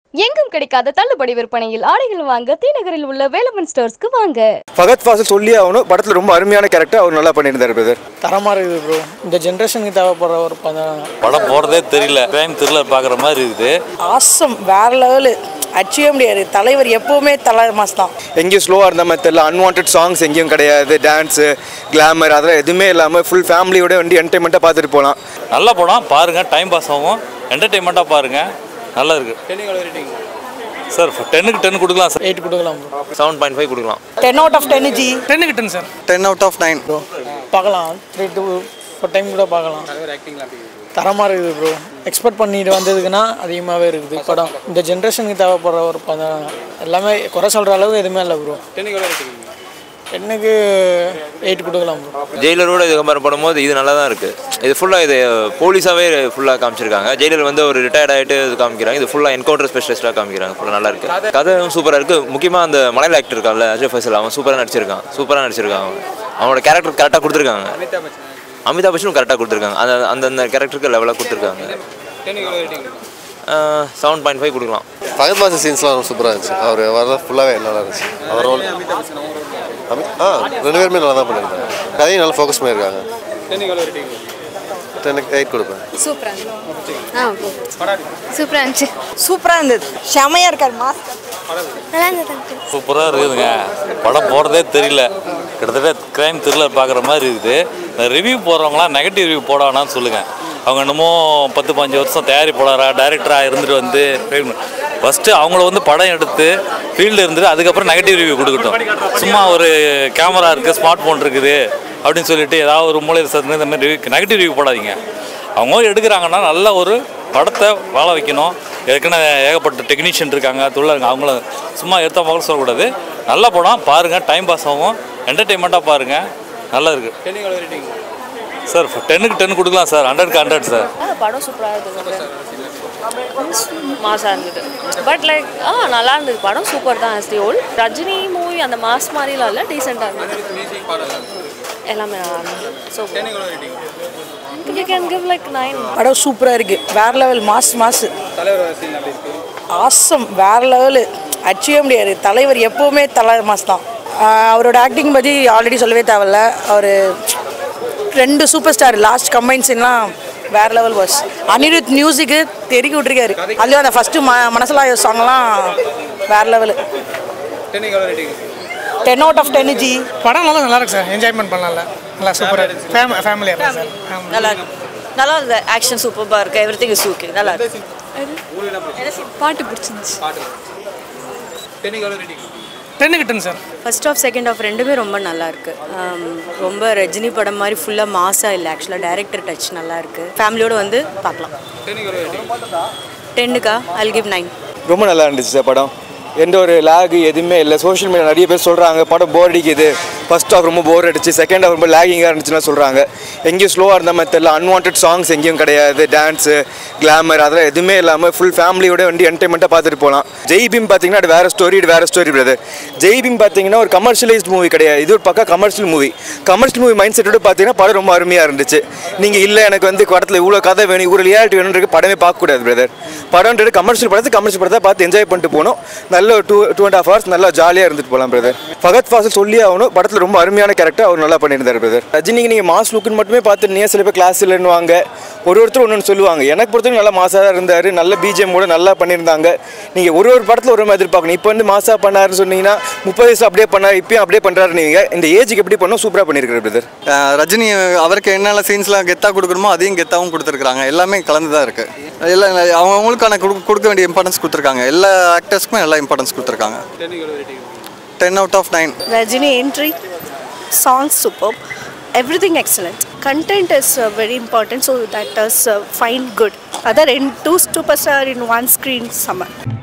எங்கும் கிடைக்காத தள்ளுபடி விற்பனையில் ஆடைகள் வாங்க TNagaril உள்ள Velavan storesக்கு வாங்க. ஃபகத் ஃபாசில் சொல்லி ஆகணும். படத்துல ரொம்ப அருமையான கேரக்டர் அவர் நல்லா பண்ணியிருந்தாரு பிரதர். தரமா இருக்குது ப்ரோ. இந்த ஜெனரேஷனுக்கு தேவைப்படுற ஒரு படம் போறதே தெரியல. கிரைம் த்ரில்லர் பார்க்குற மாதிரி இருக்குது. ஆசம் வேற லெவல். அச்சீவ் முடியாது. தலைவர் எப்பவுமே தலை மாஸ் தான். எங்கேயும் ஸ்லோவாக இருந்த மாதிரி தெரியல. அன்வான்ட் சாங்ஸ் எங்கேயும் கிடையாது. டான்ஸு கிளாமர் அதெல்லாம் எதுவுமே இல்லாமல் ஃபுல் ஃபேமிலியோட வந்து என்டர்டைன்மெண்ட்டாக பார்த்துட்டு போகலாம். நல்ல படம் பாருங்க, டைம் பாஸ் ஆகும், என்டர்டைன்மெண்ட்டாக பாருங்க, நல்லா இருக்கு. சார் 10க்கு 10 கொடுக்கலாம் சார். 8 கொடுக்கலாம் ப்ரோ. 7.5 கொடுக்கலாம். 10 out of 10 ஜி. 10க்கு 10 சார். 10 out of 9 bro. பார்க்கலாம். 3 to 4 டைம் கூட பார்க்கலாம். தரமா இருக்குது ப்ரோ. எக்ஸ்பெக்ட் பண்ணிட்டு வந்ததுக்குன்னா அதிகமாகவே இருக்குது படம். இந்த ஜென்ரேஷனுக்கு தேவைப்படுற ஒரு படம் எல்லாமே குறை சொல்கிற அளவுக்கு எதுவுமே இல்லை ப்ரோ. 10க்கு 8 கொடுக்கலாம் ப்ரோ. ஜெயிலரோட இது கம்பேர் பண்ணும்போது இது நல்லா தான் இருக்குது. இது ஃபுல்லாக இது போலீஸாகவே ஃபுல்லாக காமிச்சிருக்காங்க. ஜெயிலர் வந்து ஒரு ரிட்டையர்ட் ஆகிட்டு இது காமிக்கிறாங்க. இது ஃபுல்லாக என்கவுண்டர் ஸ்பெஷலிஸ்ட்டாக காமிக்கிறாங்க. ஃபுல்லாக நல்லா இருக்குது. கதை சூப்பராக இருக்குது. முக்கியமாக அந்த மலையாள ஆக்டர் இருக்கான்ல அஜய் ஃபைசல், அவன் சூப்பராக நடிச்சிருக்கான். அவனோட கேரக்டர் கரெக்டாக கொடுத்துருக்காங்க. அமிதாப் பச்சனும் கரெக்டாக கொடுத்துருக்காங்க. அந்த கேரக்டருக்கு லெவலாக கொடுத்துருக்காங்க. 7.5 கொடுக்கலாம். ஃபகத் பாசி சீன்ஸ்லாம் சூப்பராக இருந்துச்சு. அவர் வர ஃபுல்லாகவே நல்லா இருந்துச்சு. அவர் ரோல் 2 பேருமே நல்லா தான் பண்ணியிருக்காங்க. கதையும் நல்லா ஃபோக்கஸ் பண்ணியிருக்காங்க. 10க்கு 8 கொடுப்பேன். சூப்பரா இருந்துச்சு. சூப்பராக இருந்தது. செமையாக இருக்கார் மாஸ். சூப்பராக இருக்குதுங்க. படம் போகிறதே தெரியல. கிட்டத்தட்ட கிரைம் த்ரில்லர் பார்க்குற மாதிரி இருக்குது. ரிவ்யூ போடுறவங்களாம் நெகட்டிவ் ரிவ்யூ போடானான்னு சொல்லுங்கள். அவங்க என்னமோ 10-15 வருஷம் தயாரிப்பாளராக டைரக்டராக இருந்துட்டு வந்து ஃபஸ்ட்டு அவங்கள வந்து படம் எடுத்து ஃபீல்டு இருந்துட்டு அதுக்கப்புறம் நெகட்டிவ் ரிவ்யூ கொடுக்கட்டும். சும்மா ஒரு கேமரா இருக்குது, ஸ்மார்ட் ஃபோன் இருக்குது அப்படின்னு சொல்லிட்டு ஏதாவது ஒரு மூலையில் சேர்ந்து இந்த மாதிரி நெகட்டிவ் ரிவ்யூ போடாதீங்க. அவங்க எடுக்கிறாங்கன்னா நல்ல ஒரு படத்தை வாழ வைக்கணும். ஏற்கனவே ஏகப்பட்ட டெக்னீஷியன் இருக்காங்க, தொழிலாளங்க, அவங்கள சும்மா எடுத்த மகள் சொல்லக்கூடாது. நல்ல படம் பாருங்கள், டைம் பாஸ் ஆகும், என்டர்டைன்மெண்ட்டாக பாருங்கள், நல்லா இருக்குது. சார் 10க்கு 10 கொடுக்கலாம் சார். 100க்கு 100 சார். படம் சூப்பராக இருந்தது, மாசாக இருந்தது. பட் லைக் நல்லா இருந்தது. படம் சூப்பர் தான். As the whole Rajini movie அந்த மாஸ் மாதிரிலாம் இல்லை, டீசெண்டாக இருந்தது. எல்லாமே நல்லா இருந்தது. So you can give like 9. படம் சூப்பராக இருக்குது. வேற லெவல் மாஸ். ஆசம் வேற லெவல். அச்சீவ் முடியாது. தலைவர் எப்போவுமே தலை மாஸ் தான். அவரோட ஆக்டிங் பற்றி ஆல்ரெடி சொல்லவே தேவையில்ல. அவர் 2 சூப்பர் ஸ்டார் லாஸ்ட் கம்பைன்ஸ்லாம் வேற லெவல் வாஸ். அனிருத் மியூசிக்கு தெருக்கி விட்டுருக்காரு. அதுலேயும் அந்த ஃபஸ்ட்டு மனசலாய சாங்லாம் வேற லெவலு. 10 out of 10 G. படம் நல்லா இருக்கு சார். என்ஜாய்மெண்ட் பண்ணலாம்ல. நல்லா சூப்பராக ஃபேமிலியாக இருக்கு சார். நல்லா இருந்தது. ஆக்ஷன் சூப்பராக இருக்குது. Everything is okay. நல்லா இருக்கு. பாட்டு பிடிச்சிருந்துச்சு. 10க்கு 10 sir. First half second half ரெண்டுமே ரொம்ப நல்லா இருக்கு. ரொம்ப ரஜினி படம் மாதிரி ஃபுல்லாக மாஸாக இல்லை. ஆக்சுவலாக டைரக்டர் டச் நல்லா இருக்கு. ஃபேமிலியோடு வந்து பார்க்கலாம். 10க்கா I'll give 9. ரொம்ப நல்லா இருந்துச்சு சார் படம். எந்த ஒரு லேக் எதுவுமே இல்லை. சோஷியல் மீடியா நிறைய பேர் சொல்கிறாங்க படம் போர் அடிக்குது, ஃபர்ஸ்ட் ஹாஃப் ரொம்ப போர் அடிச்சு, செகண்ட் ஹாஃப் ரொம்ப லேகிங்காக இருந்துச்சுன்னா சொல்கிறாங்க. எங்கேயும் ஸ்லோவாக இருந்த மாதிரி தெரியல. அன்வான்ட் சாங்ஸ் எங்கேயும் கிடையாது. டான்ஸு கிளாமர் அதெல்லாம் எதுவுமே இல்லாமல் ஃபுல் ஃபேமிலியோட வந்து என்டர்டைன்மெண்ட்டாக பார்த்துட்டு போகலாம். ஜெய் பீம் பார்த்தீங்கன்னா அது வேறு ஸ்டோரி பிரதர். ஜெய் பீம் பார்த்தீங்கன்னா ஒரு கமர்ஷியலைஸ்ட் மூவி கிடையாது. இது ஒரு பக்கா கமர்ஷியல் மூவி மைண்ட் செட்டோட பார்த்தீங்கன்னா படம் ரொம்ப அருமையாக இருந்துச்சு. நீங்கள் இல்லை எனக்கு வந்து படத்தில் இவ்வளோ கதை வேணும், இவ்வளோ ரியாலிட்டி வேணுன்றது படமே பார்க்கக்கூடாது பிரதர். படம்ன்றது கமர்ஷியல் படத்தை பார்த்து என்ஜாய் பண்ணிட்டு போகணும். நல்ல ஒரு 2.5 hours நல்லா ஜாலியாக இருந்துட்டு போகலாம் பிரதர். ஃபகத் ஃபாசில் சொல்லி ஆகணும். படத்தில் ரொம்ப அருமையான கேரக்டர் அவர் நல்லா பண்ணியிருந்தார் பிரதர். ரஜினிக்கு நீங்கள் மாஸ் லுக்குன்னு மட்டுமே பார்த்துருந்தீங்க. சில பேர் கிளாஸ் இல்லைன்னுவாங்க, ஒருத்தர் ஒன்று சொல்லுவாங்க. எனக்கு பொறுத்தவரைக்கும் நல்லா மாசாக தான் இருந்தார். நல்ல பிஜிஎம் கூட நல்லா பண்ணியிருந்தாங்க. நீங்கள் ஒரு படத்தில் ஒரு மாதிரி எதிர்பார்க்கணும். இப்போ வந்து மாசா பண்ணாருன்னு சொன்னீங்கன்னா 30 வயசு அப்படியே பண்ணார், இப்பயும் அப்படியே பண்ணுறாரு. நீங்கள் இந்த ஏஜுக்கு எப்படி பண்ணணும் சூப்பராக பண்ணியிருக்காரு பிரதர். ரஜினி அவருக்கு என்னென்ன சீன்ஸ்லாம் கெத்தாக கொடுக்கணுமோ அதையும் கெத்தாகவும் கொடுத்துருக்காங்க. எல்லாமே கலந்து தான் இருக்குது. எல்லாம் அவங்களுக்கான கொடுக்க வேண்டிய இம்பார்ட்டன்ஸ் கொடுத்துருக்காங்க. எல்லா ஆக்டர்ஸ்க்குமே எல்லா இம்பார்ட்டன்ஸ் கொடுத்துருக்காங்க. 10 out of 9. Rajini entry, songs superb, everything excellent. Content is very important, so that is fine good. Other in 2 superstar in one screen summer.